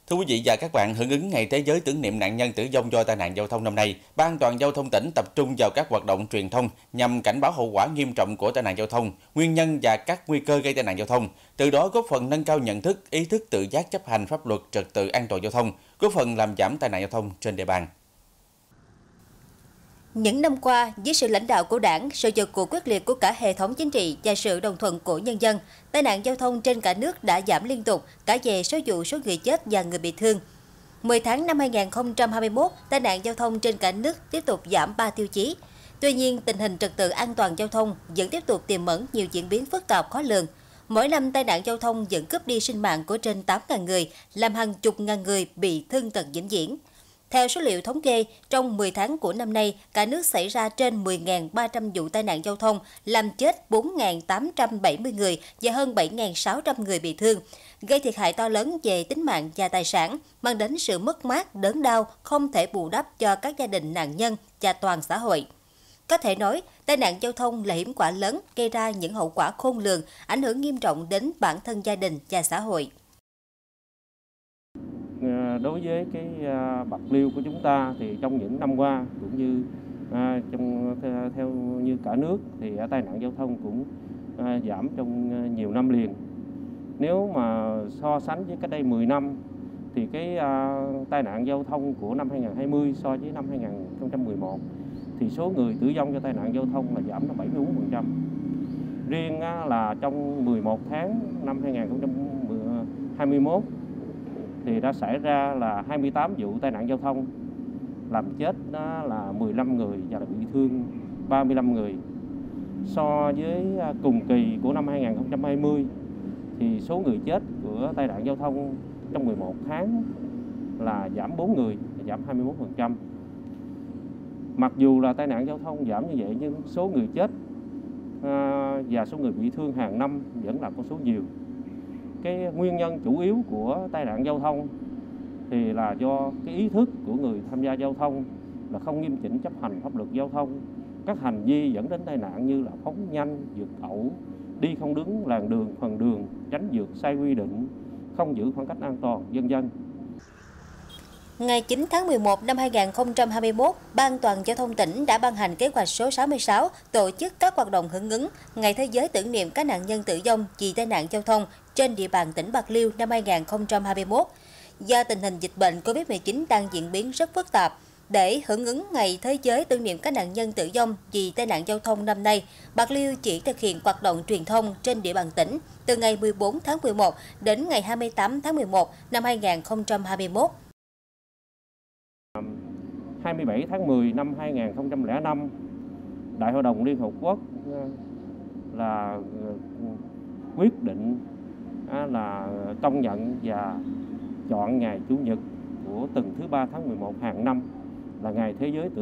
Thưa quý vị và các bạn, hưởng ứng Ngày Thế giới tưởng niệm nạn nhân tử vong do tai nạn giao thông năm nay, Ban An toàn giao thông tỉnh tập trung vào các hoạt động truyền thông nhằm cảnh báo hậu quả nghiêm trọng của tai nạn giao thông, nguyên nhân và các nguy cơ gây tai nạn giao thông, từ đó góp phần nâng cao nhận thức, ý thức tự giác chấp hành pháp luật trật tự an toàn giao thông, góp phần làm giảm tai nạn giao thông trên địa bàn. Những năm qua, dưới sự lãnh đạo của Đảng, sự vào cuộc quyết liệt của cả hệ thống chính trị và sự đồng thuận của nhân dân, tai nạn giao thông trên cả nước đã giảm liên tục cả về số vụ, số người chết và người bị thương. 10 tháng năm 2021, tai nạn giao thông trên cả nước tiếp tục giảm 3 tiêu chí. Tuy nhiên, tình hình trật tự an toàn giao thông vẫn tiếp tục tiềm ẩn nhiều diễn biến phức tạp khó lường. Mỗi năm, tai nạn giao thông vẫn cướp đi sinh mạng của trên 8.000 người, làm hàng chục ngàn người bị thương tật vĩnh viễn. Theo số liệu thống kê, trong 10 tháng của năm nay, cả nước xảy ra trên 10.300 vụ tai nạn giao thông, làm chết 4.870 người và hơn 7.600 người bị thương, gây thiệt hại to lớn về tính mạng và tài sản, mang đến sự mất mát, đớn đau không thể bù đắp cho các gia đình nạn nhân và toàn xã hội. Có thể nói, tai nạn giao thông là hiểm họa lớn gây ra những hậu quả khôn lường, ảnh hưởng nghiêm trọng đến bản thân gia đình và xã hội. Đối với cái Bạc Liêu của chúng ta thì trong những năm qua cũng như theo như cả nước thì tai nạn giao thông cũng giảm trong nhiều năm liền. Nếu mà so sánh với cách đây 10 năm thì cái tai nạn giao thông của năm 2020 so với năm 2011 thì số người tử vong do tai nạn giao thông là giảm là 74%. Riêng là trong 11 tháng năm 2021 thì đã xảy ra là 28 vụ tai nạn giao thông, làm chết là 15 người và bị thương 35 người. So với cùng kỳ của năm 2020 thì số người chết của tai nạn giao thông trong 11 tháng là giảm 4 người, giảm 21%. Mặc dù là tai nạn giao thông giảm như vậy nhưng số người chết và số người bị thương hàng năm vẫn là con số nhiều. Cái nguyên nhân chủ yếu của tai nạn giao thông thì là do cái ý thức của người tham gia giao thông là không nghiêm chỉnh chấp hành pháp luật giao thông. Các hành vi dẫn đến tai nạn như là phóng nhanh, vượt ẩu, đi không đứng làn đường, phần đường, tránh vượt sai quy định, không giữ khoảng cách an toàn, vân vân. Ngày 9 tháng 11 năm 2021, Ban An toàn giao thông tỉnh đã ban hành kế hoạch số 66 tổ chức các hoạt động hưởng ứng Ngày Thế giới tưởng niệm các nạn nhân tử vong vì tai nạn giao thông trên địa bàn tỉnh Bạc Liêu năm 2021. Do tình hình dịch bệnh COVID-19 đang diễn biến rất phức tạp, để hưởng ứng Ngày Thế giới tưởng niệm các nạn nhân tử vong vì tai nạn giao thông năm nay, Bạc Liêu chỉ thực hiện hoạt động truyền thông trên địa bàn tỉnh từ ngày 14 tháng 11 đến ngày 28 tháng 11 năm 2021. 27 tháng 10 năm 2005, Đại hội đồng Liên Hợp Quốc là quyết định là công nhận và chọn ngày Chủ nhật của tuần thứ 3 tháng 11 hàng năm là Ngày Thế giới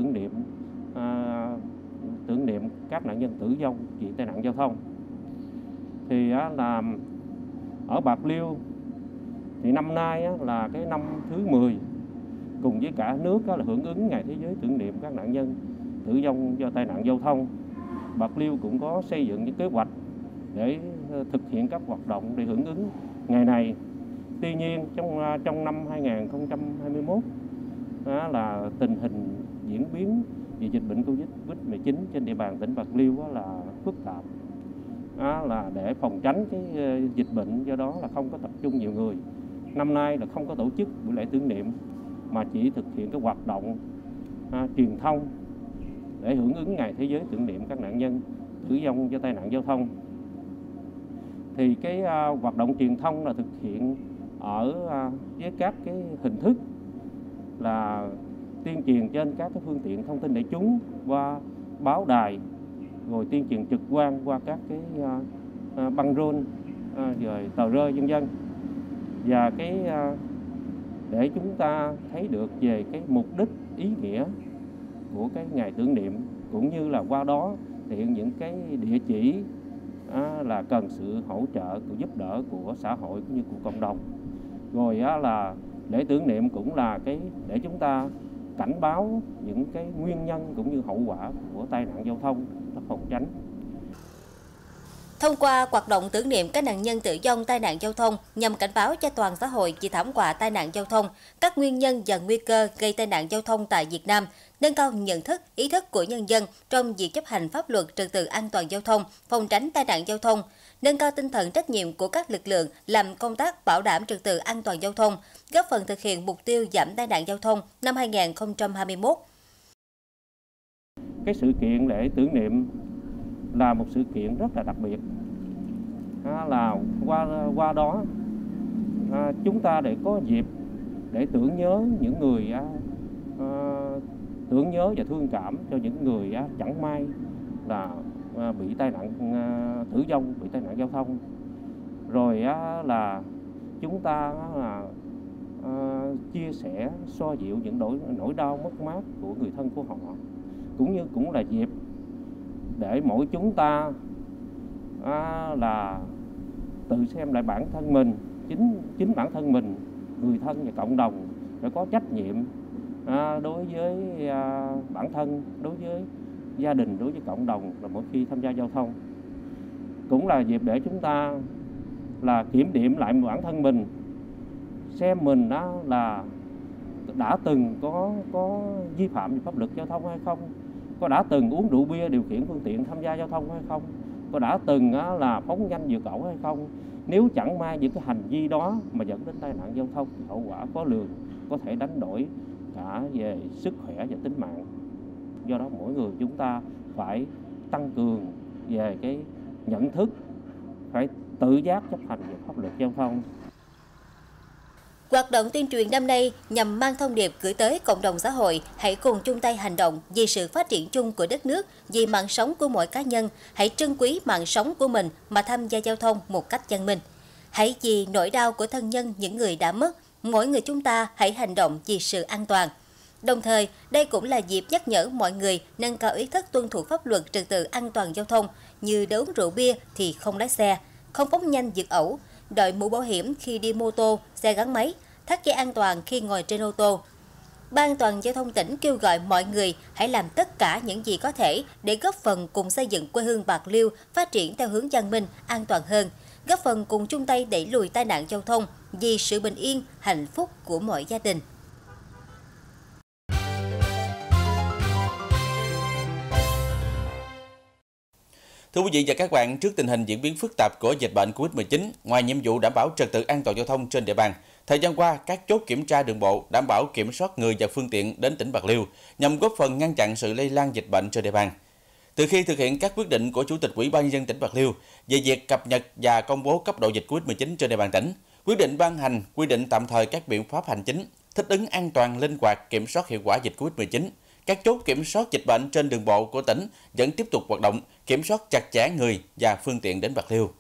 tưởng niệm các nạn nhân tử vong vì tai nạn giao thông. Thì là ở Bạc Liêu thì năm nay là cái năm thứ 10 cùng với cả nước là hưởng ứng Ngày Thế giới tưởng niệm các nạn nhân tử vong do tai nạn giao thông. Bạc Liêu cũng có xây dựng những kế hoạch để thực hiện các hoạt động để hưởng ứng ngày này. Tuy nhiên trong năm 2021 là tình hình diễn biến về dịch bệnh Covid-19 trên địa bàn tỉnh Bạc Liêu là phức tạp. Là để phòng tránh cái dịch bệnh, do đó là không có tập trung nhiều người. Năm nay là không có tổ chức buổi lễ tưởng niệm mà chỉ thực hiện cái hoạt động truyền thông để hưởng ứng Ngày Thế giới tưởng niệm các nạn nhân tử vong do tai nạn giao thông. Thì cái hoạt động truyền thông là thực hiện ở với các cái hình thức là tuyên truyền trên các cái phương tiện thông tin đại chúng qua báo đài, rồi tuyên truyền trực quan qua các cái băng rôn, rồi tờ rơi vân vân. Và cái để chúng ta thấy được về cái mục đích, ý nghĩa của cái ngày tưởng niệm, cũng như là qua đó thể hiện những cái địa chỉ là cần sự hỗ trợ, giúp đỡ của xã hội cũng như của cộng đồng. Rồi là lễ tưởng niệm cũng là cái để chúng ta cảnh báo những cái nguyên nhân cũng như hậu quả của tai nạn giao thông để phòng tránh. Thông qua hoạt động tưởng niệm các nạn nhân tử vong tai nạn giao thông nhằm cảnh báo cho toàn xã hội về thảm họa tai nạn giao thông, các nguyên nhân và nguy cơ gây tai nạn giao thông tại Việt Nam, nâng cao nhận thức, ý thức của nhân dân trong việc chấp hành pháp luật trật tự an toàn giao thông, phòng tránh tai nạn giao thông, nâng cao tinh thần trách nhiệm của các lực lượng làm công tác bảo đảm trật tự an toàn giao thông, góp phần thực hiện mục tiêu giảm tai nạn giao thông năm 2021. Cái sự kiện lễ tưởng niệm là một sự kiện rất là đặc biệt, là qua đó chúng ta để có dịp để tưởng nhớ những người tưởng nhớ và thương cảm cho những người chẳng may là bị tai nạn tử vong, bị tai nạn giao thông. Rồi là chúng ta là chia sẻ, xoa dịu những nỗi đau mất mát của người thân của họ, cũng là dịp để mỗi chúng ta là tự xem lại bản thân mình, chính bản thân mình, người thân và cộng đồng phải có trách nhiệm đối với bản thân, đối với gia đình, đối với cộng đồng là mỗi khi tham gia giao thông. Cũng là dịp để chúng ta là kiểm điểm lại bản thân mình, xem mình là đã từng có vi phạm pháp luật giao thông hay không, có đã từng uống rượu bia điều khiển phương tiện tham gia giao thông hay không, có đã từng là phóng nhanh vượt ẩu hay không. Nếu chẳng may những cái hành vi đó mà dẫn đến tai nạn giao thông thì hậu quả khó lường, có thể đánh đổi cả về sức khỏe và tính mạng. Do đó mỗi người chúng ta phải tăng cường về cái nhận thức, phải tự giác chấp hành về pháp luật giao thông. Hoạt động tuyên truyền năm nay nhằm mang thông điệp gửi tới cộng đồng xã hội, hãy cùng chung tay hành động vì sự phát triển chung của đất nước, vì mạng sống của mỗi cá nhân, hãy trân quý mạng sống của mình mà tham gia giao thông một cách văn minh. Hãy vì nỗi đau của thân nhân những người đã mất, mỗi người chúng ta hãy hành động vì sự an toàn. Đồng thời, đây cũng là dịp nhắc nhở mọi người nâng cao ý thức tuân thủ pháp luật trật tự an toàn giao thông như uống rượu bia thì không lái xe, không phóng nhanh vượt ẩu, đội mũ bảo hiểm khi đi mô tô, xe gắn máy, thắt dây an toàn khi ngồi trên ô tô. Ban An toàn giao thông tỉnh kêu gọi mọi người hãy làm tất cả những gì có thể để góp phần cùng xây dựng quê hương Bạc Liêu phát triển theo hướng văn minh, an toàn hơn, góp phần cùng chung tay đẩy lùi tai nạn giao thông vì sự bình yên, hạnh phúc của mọi gia đình. Thưa quý vị và các bạn, trước tình hình diễn biến phức tạp của dịch bệnh Covid-19, ngoài nhiệm vụ đảm bảo trật tự an toàn giao thông trên địa bàn, thời gian qua, các chốt kiểm tra đường bộ đảm bảo kiểm soát người và phương tiện đến tỉnh Bạc Liêu nhằm góp phần ngăn chặn sự lây lan dịch bệnh trên địa bàn. Từ khi thực hiện các quyết định của Chủ tịch Ủy ban nhân dân tỉnh Bạc Liêu về việc cập nhật và công bố cấp độ dịch Covid-19 trên địa bàn tỉnh, quyết định ban hành quy định tạm thời các biện pháp hành chính, thích ứng an toàn, linh hoạt, kiểm soát hiệu quả dịch Covid-19. Các chốt kiểm soát dịch bệnh trên đường bộ của tỉnh vẫn tiếp tục hoạt động, kiểm soát chặt chẽ người và phương tiện đến Bạc Liêu.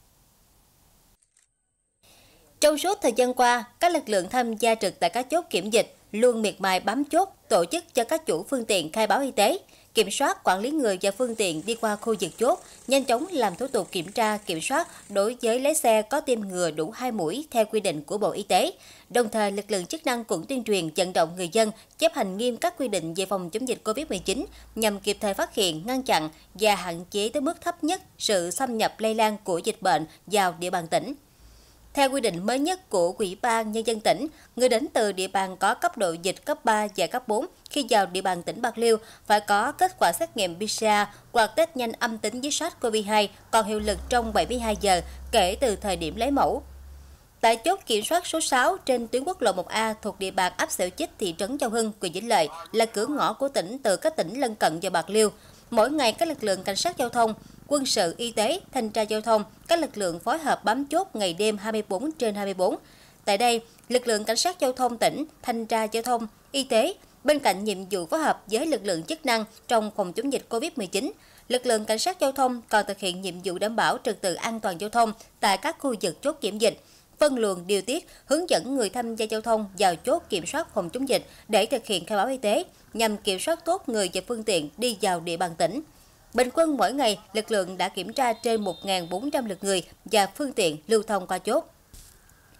Trong suốt thời gian qua, các lực lượng tham gia trực tại các chốt kiểm dịch luôn miệt mài bám chốt, tổ chức cho các chủ phương tiện khai báo y tế, kiểm soát quản lý người và phương tiện đi qua khu vực chốt, nhanh chóng làm thủ tục kiểm tra, kiểm soát đối với lái xe có tiêm ngừa đủ 2 mũi theo quy định của Bộ Y tế. Đồng thời, lực lượng chức năng cũng tuyên truyền vận động người dân chấp hành nghiêm các quy định về phòng chống dịch Covid-19 nhằm kịp thời phát hiện, ngăn chặn và hạn chế tới mức thấp nhất sự xâm nhập lây lan của dịch bệnh vào địa bàn tỉnh. Theo quy định mới nhất của Ủy ban Nhân dân tỉnh, người đến từ địa bàn có cấp độ dịch cấp 3 và cấp 4 khi vào địa bàn tỉnh Bạc Liêu phải có kết quả xét nghiệm PCR hoặc test nhanh âm tính với SARS-CoV-2 còn hiệu lực trong 72 giờ kể từ thời điểm lấy mẫu. Tại chốt kiểm soát số 6 trên tuyến quốc lộ 1A thuộc địa bàn ấp Xẻo Chích, thị trấn Châu Hưng, huyện Vĩnh Lợi là cửa ngõ của tỉnh từ các tỉnh lân cận vào Bạc Liêu. Mỗi ngày các lực lượng cảnh sát giao thông, quân sự, y tế, thanh tra giao thông, các lực lượng phối hợp bám chốt ngày đêm 24/24. Tại đây, lực lượng cảnh sát giao thông tỉnh, thanh tra giao thông, y tế, bên cạnh nhiệm vụ phối hợp với lực lượng chức năng trong phòng chống dịch Covid-19, lực lượng cảnh sát giao thông còn thực hiện nhiệm vụ đảm bảo trật tự an toàn giao thông tại các khu vực chốt kiểm dịch, phân luồng điều tiết, hướng dẫn người tham gia giao thông vào chốt kiểm soát phòng chống dịch để thực hiện khai báo y tế, nhằm kiểm soát tốt người và phương tiện đi vào địa bàn tỉnh. Bình quân mỗi ngày, lực lượng đã kiểm tra trên 1.400 lượt người và phương tiện lưu thông qua chốt.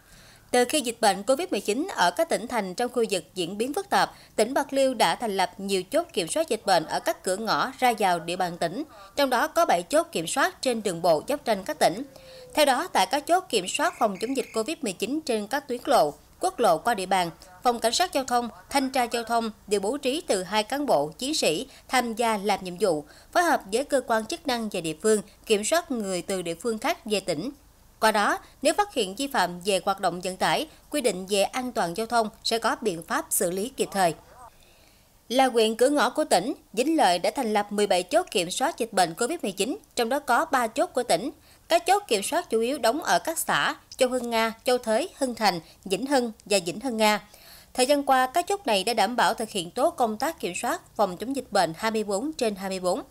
Từ khi dịch bệnh COVID-19 ở các tỉnh thành trong khu vực diễn biến phức tạp, tỉnh Bạc Liêu đã thành lập nhiều chốt kiểm soát dịch bệnh ở các cửa ngõ ra vào địa bàn tỉnh, trong đó có 7 chốt kiểm soát trên đường bộ giáp ranh các tỉnh. Theo đó, tại các chốt kiểm soát phòng chống dịch COVID-19 trên các tuyến lộ, quốc lộ qua địa bàn, Phòng Cảnh sát Giao thông, Thanh tra Giao thông đều bố trí từ 2 cán bộ, chiến sĩ tham gia làm nhiệm vụ, phối hợp với cơ quan chức năng và địa phương, kiểm soát người từ địa phương khác về tỉnh. Qua đó, nếu phát hiện vi phạm về hoạt động vận tải, quy định về an toàn giao thông sẽ có biện pháp xử lý kịp thời. Là huyện cửa ngõ của tỉnh, Vĩnh Lợi đã thành lập 17 chốt kiểm soát dịch bệnh COVID-19, trong đó có 3 chốt của tỉnh. Các chốt kiểm soát chủ yếu đóng ở các xã Châu Hưng Nga, Châu Thới, Hưng Thành, Vĩnh Hưng và Vĩnh Hưng Nga. Thời gian qua, các chốt này đã đảm bảo thực hiện tốt công tác kiểm soát phòng chống dịch bệnh 24/24.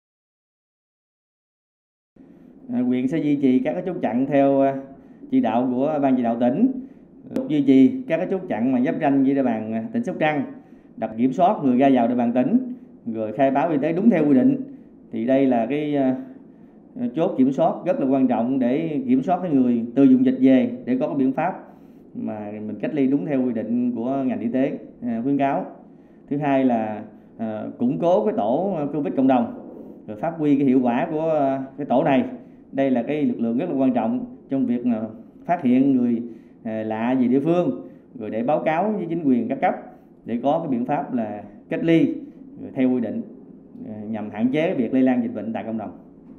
Huyện sẽ duy trì các chốt chặn theo chỉ đạo của Ban chỉ đạo tỉnh, duy trì các chốt chặn mà giáp ranh với địa bàn tỉnh Sóc Trăng, đặt kiểm soát người ra vào địa bàn tỉnh, rồi khai báo y tế đúng theo quy định. Thì đây là cái chốt kiểm soát rất là quan trọng để kiểm soát cái người từ vùng dịch về để có cái biện pháp mà mình cách ly đúng theo quy định của ngành y tế khuyến cáo. Thứ hai là củng cố cái tổ Covid cộng đồng, rồi phát huy cái hiệu quả của cái tổ này. Đây là cái lực lượng rất là quan trọng trong việc phát hiện người lạ về địa phương, rồi để báo cáo với chính quyền các cấp để có cái biện pháp là cách ly rồi theo quy định nhằm hạn chế việc lây lan dịch bệnh tại cộng đồng.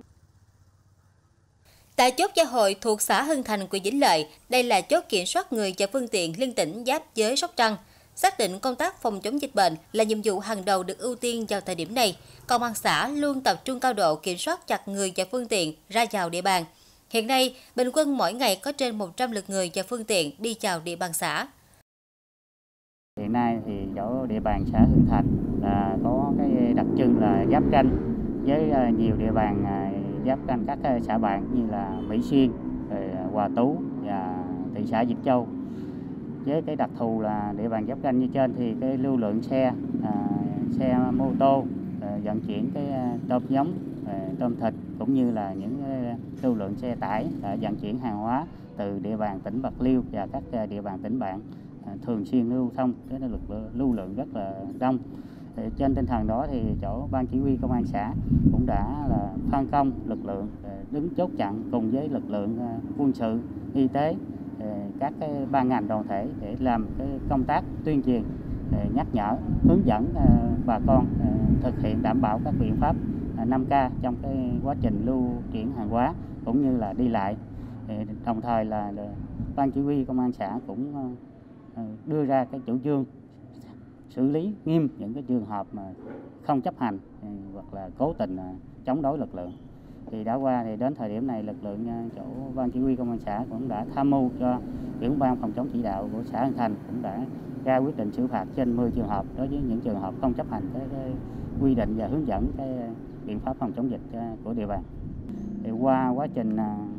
Tại chốt Gia Hội thuộc xã Hưng Thành, huyện Vĩnh Lợi, đây là chốt kiểm soát người và phương tiện liên tỉnh giáp với Sóc Trăng. Xác định công tác phòng chống dịch bệnh là nhiệm vụ hàng đầu được ưu tiên vào thời điểm này. Công an xã luôn tập trung cao độ kiểm soát chặt người và phương tiện ra vào địa bàn. Hiện nay, bình quân mỗi ngày có trên 100 lượt người và phương tiện đi vào địa bàn xã. Hiện nay thì chỗ địa bàn xã Hưng Thành là có cái đặc trưng là giáp ranh với nhiều địa bàn giáp ranh các xã bạn như là Mỹ Xuyên, Hòa Tú và thị xã Việt Châu. Với cái đặc thù là địa bàn giáp ranh như trên thì cái lưu lượng xe mô tô vận chuyển cái tôm giống, tôm thịt cũng như là những lưu lượng xe tải vận chuyển hàng hóa từ địa bàn tỉnh Bạc Liêu và các địa bàn tỉnh bạn thường xuyên lưu thông, cái lưu lượng rất là đông. Trên tinh thần đó thì chỗ Ban chỉ huy công an xã cũng đã là phân công lực lượng đứng chốt chặn cùng với lực lượng quân sự, y tế, các cái ban ngành đoàn thể để làm cái công tác tuyên truyền, nhắc nhở, hướng dẫn bà con thực hiện đảm bảo các biện pháp 5K trong cái quá trình lưu chuyển hàng hóa cũng như là đi lại. Đồng thời là Ban chỉ huy công an xã cũng đưa ra cái chủ trương xử lý nghiêm những cái trường hợp mà không chấp hành hoặc là cố tình chống đối lực lượng. Thì đã qua thì đến thời điểm này lực lượng chỗ Ban chỉ huy công an xã cũng đã tham mưu cho trưởng ban phòng chống chỉ đạo của xã Hưng Thành cũng đã ra quyết định xử phạt trên 10 trường hợp đối với những trường hợp không chấp hành cái quy định và hướng dẫn cái biện pháp phòng chống dịch của địa bàn. Thì qua quá trình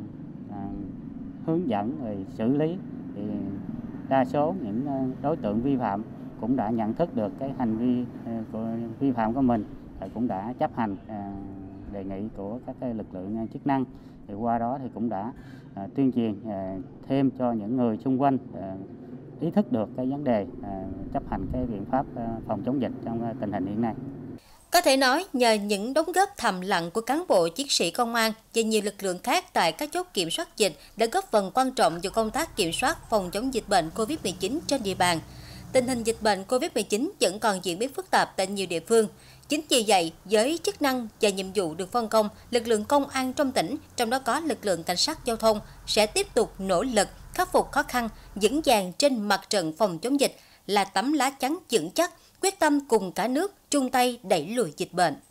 hướng dẫn rồi xử lý thì đa số những đối tượng vi phạm cũng đã nhận thức được cái hành vi vi phạm của mình, cũng đã chấp hành đề nghị của các cái lực lượng chức năng. Thì qua đó thì cũng đã tuyên truyền thêm cho những người xung quanh ý thức được cái vấn đề chấp hành cái biện pháp phòng chống dịch trong tình hình hiện nay. Có thể nói, nhờ những đóng góp thầm lặng của cán bộ chiến sĩ công an và nhiều lực lượng khác tại các chốt kiểm soát dịch đã góp phần quan trọng vào công tác kiểm soát phòng chống dịch bệnh COVID-19 trên địa bàn. Tình hình dịch bệnh COVID-19 vẫn còn diễn biến phức tạp tại nhiều địa phương. Chính vì vậy, với chức năng và nhiệm vụ được phân công, lực lượng công an trong tỉnh, trong đó có lực lượng cảnh sát giao thông, sẽ tiếp tục nỗ lực khắc phục khó khăn, vững vàng trên mặt trận phòng chống dịch, là tấm lá chắn vững chắc, quyết tâm cùng cả nước chung tay đẩy lùi dịch bệnh.